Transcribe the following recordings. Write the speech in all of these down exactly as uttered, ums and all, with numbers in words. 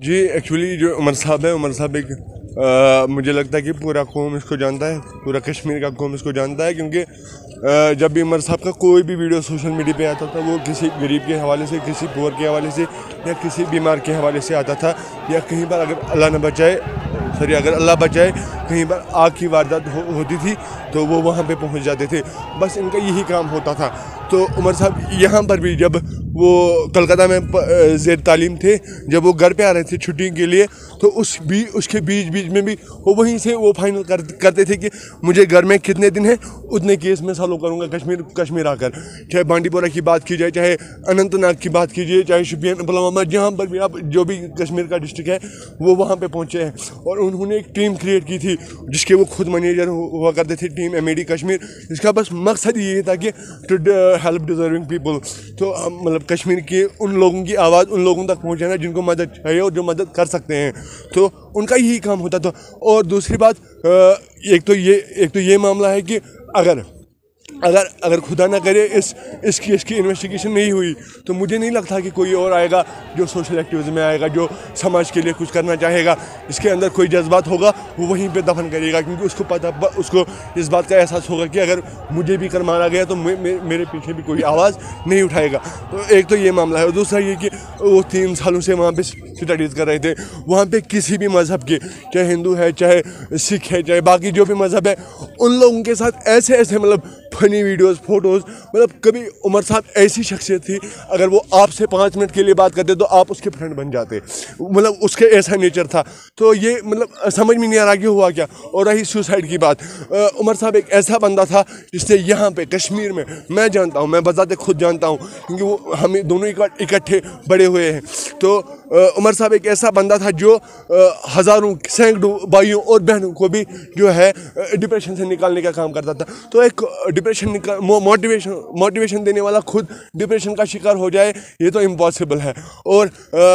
जी actually जो उमर साहब है, उमर साहब एक आ, मुझे लगता है कि पूरा कौम इसको जानता है, पूरा कश्मीर का कौम इसको जानता है, क्योंकि आ, जब भी उमर साहब का कोई भी वीडियो सोशल मीडिया पे आता था वो किसी गरीब के हवाले से, किसी पुअर के हवाले से या किसी बीमार के हवाले से आता था, या कहीं पर अगर अल्लाह न बचाए सॉरी अगर अल्लाह बचाए कहीं पर आग की वारदात हो, होती थी तो वो वहाँ पे पहुँच जाते थे। बस इनका यही काम होता था। तो उमर साहब यहाँ पर भी जब वो कलकत्ता में ज़ेर तालीम थे, जब वो घर पे आ रहे थे छुट्टी के लिए, तो उस भी उसके बीच बीच में भी वो वहीं से वो फाइनल कर, करते थे कि मुझे घर में कितने दिन है उतने केस में सॉल्व करूँगा कश्मीर कश्मीर आकर। चाहे बांडीपोरा की बात की जाए, चाहे अनंतनाग की बात कीजिए, चाहे शोपियान पुलवामा, जहाँ पर भी आप जो भी कश्मीर का डिस्ट्रिक्ट है वो वहाँ पे पहुँचे हैं। और उन्होंने एक टीम क्रिएट की थी जिसके वो खुद मैनेजर हुआ करते थे, team M A D Kashmir, जिसका बस मकसद ये था कि टू हेल्प डिजर्विंग पीपल। तो मतलब कश्मीर के उन लोगों की आवाज़ उन लोगों तक पहुँचाना जिनको मदद चाहिए और जो मदद कर सकते हैं, तो उनका यही काम होता था। और दूसरी बात, एक तो ये एक तो ये मामला है कि अगर अगर अगर खुदा ना करे इस इस केस की इन्वेस्टिगेशन नहीं हुई तो मुझे नहीं लगता कि कोई और आएगा जो सोशल एक्टिविज़म में आएगा, जो समाज के लिए कुछ करना चाहेगा, इसके अंदर कोई जज्बात होगा वो वहीं पे दफन करेगा, क्योंकि उसको पता उसको इस बात का एहसास होगा कि अगर मुझे भी कर मारा गया तो मे, मे, मेरे पीछे भी कोई आवाज़ नहीं उठाएगा। तो एक तो ये मामला है। और दूसरा ये कि वो तीन सालों से वहाँ पर स्टडीज़ कर रहे थे, वहाँ पर किसी भी मज़हब के, चाहे हिंदू है, चाहे सिख है, चाहे बाकी जो भी मज़हब है, उन लोगों के साथ ऐसे ऐसे मतलब फनी वीडियोस, फोटोज़, मतलब कभी उमर साहब ऐसी शख्सियत थी, अगर वो आपसे पाँच मिनट के लिए बात करते तो आप उसके फ्रेंड बन जाते, मतलब उसके ऐसा नेचर था। तो ये मतलब समझ में नहीं आ रहा कि हुआ क्या। और रही सुसाइड की बात, उमर साहब एक ऐसा बंदा था जिसने यहाँ पे कश्मीर में, मैं जानता हूँ, मैं बजाते खुद जानता हूँ क्योंकि वो हम दोनों इकट्ठे बड़े हुए हैं। तो उमर साहब एक ऐसा बंदा था जो हज़ारों सैकड़ों भाइयों और बहनों को भी जो है डिप्रेशन से निकालने का काम करता था। तो एक डिप्रेशन निकाल मोटिवेशन मोटिवेशन देने वाला खुद डिप्रेशन का शिकार हो जाए, ये तो इम्पॉसिबल है। और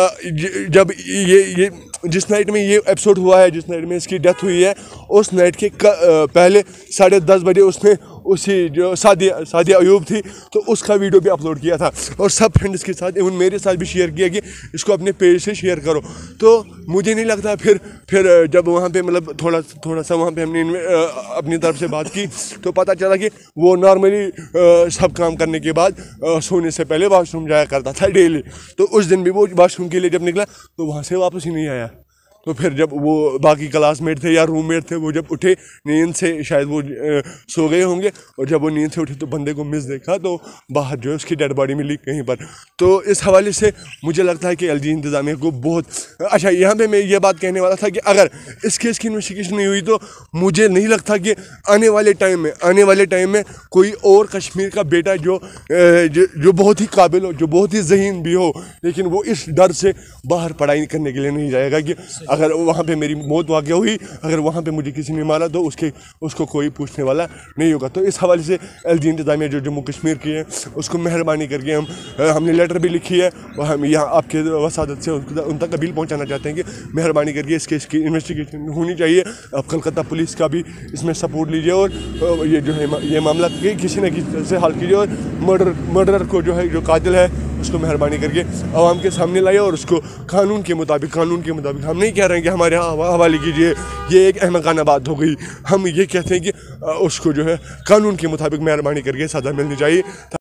जब ये ये जिस नाइट में ये एपिसोड हुआ है, जिस नाइट में इसकी डेथ हुई है, उस नाइट के पहले साढ़े दस बजे उसने उसी जो सादिया सादिया अयूब थी तो उसका वीडियो भी अपलोड किया था और सब फ्रेंड्स के साथ, इवन मेरे साथ भी शेयर किया कि इसको अपने पेज से शेयर करो। तो मुझे नहीं लगता फिर फिर जब वहाँ पे मतलब थोड़ा थोड़ा सा वहाँ पे हमने अपनी तरफ से बात की तो पता चला कि वो नॉर्मली सब काम करने के बाद सोने से पहले वॉशरूम जाया करता था डेली। तो उस दिन भी वो वॉशरूम के लिए जब निकला तो वहाँ से वापस ही नहीं आया। तो फिर जब वो बाकी क्लासमेट थे या रूममेट थे वो जब उठे नींद से, शायद वो सो गए होंगे, और जब वो नींद से उठे तो बंदे को मिस देखा तो बाहर जो है उसकी डेड बॉडी मिली कहीं पर। तो इस हवाले से मुझे लगता है कि एल जी इंतज़ामिया को बहुत अच्छा। यहाँ पे मैं ये बात कहने वाला था कि अगर इस केस की इन्वेस्टिगेशन नहीं हुई तो मुझे नहीं लगता कि आने वाले टाइम में आने वाले टाइम में कोई और कश्मीर का बेटा जो जो, जो बहुत ही काबिल हो, जो बहुत ही ज़हीन भी हो, लेकिन वो इस डर से बाहर पढ़ाई करने के लिए नहीं जाएगा कि अगर वहाँ पे मेरी मौत वाक़या हुई, अगर वहाँ पे मुझे किसी ने मारा तो उसके उसको कोई पूछने वाला नहीं होगा। तो इस हवाले से एल जी इंतज़ामिया जो जम्मू कश्मीर की है उसको मेहरबानी करके हम हमने लेटर भी लिखी है और हम यहाँ आपके वसादत से उन तक अपील पहुँचाना चाहते हैं कि मेहरबानी करके इस केस की इन्वेस्टिगेशन होनी चाहिए। अब कलकत्ता पुलिस का भी इसमें सपोर्ट लीजिए और ये जो है ये मामला किसी न किसी से हल कीजिए और मर्डर मर्डर को जो है जो कातिल है उसको मेहरबानी करके आवाम के सामने लाइए और उसको कानून के मुताबिक कानून के मुताबिक हम नहीं कह रहे हैं कि हमारे यहाँ हवाले कीजिए, ये एक अहमकाना बात हो गई। हम ये कहते हैं कि उसको जो है कानून के मुताबिक मेहरबानी करके सज़ा मिलनी चाहिए।